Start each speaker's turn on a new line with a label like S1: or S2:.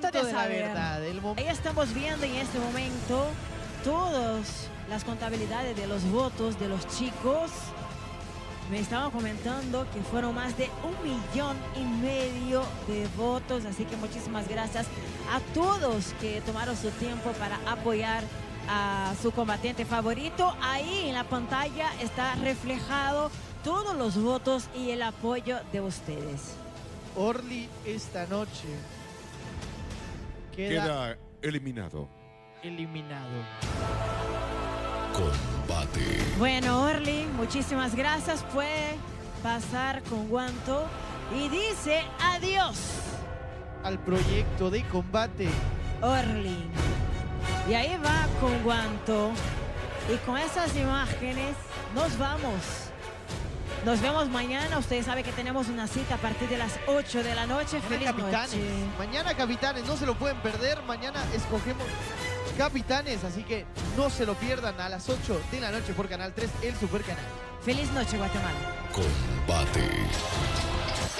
S1: momento de la
S2: saber.
S1: verdad.
S2: Ahí estamos viendo en este momento todas las contabilidades de los votos de los chicos. Me estaban comentando que fueron más de 1,5 millones de votos, así que muchísimas gracias a todos que tomaron su tiempo para apoyar a su combatiente favorito. Ahí en la pantalla está reflejado todos los votos y el apoyo de ustedes.
S1: Orly esta noche
S3: Queda eliminado.
S1: eliminado.
S3: Combate.
S2: Bueno, Orly, muchísimas gracias. Puede pasar con Guanto y dice adiós
S1: Al proyecto de combate.
S2: Orly. Y ahí va con Guanto. Y con esas imágenes nos vamos. Nos vemos mañana. Ustedes saben que tenemos una cita a partir de las 8 de la noche. Feliz
S1: Capitanes.
S2: noche.
S1: Mañana Capitanes, no se lo pueden perder. Mañana escogemos Capitanes, así que no se lo pierdan a las 8 de la noche por Canal 3, el Super Canal.
S2: Feliz noche, Guatemala.
S3: Combate.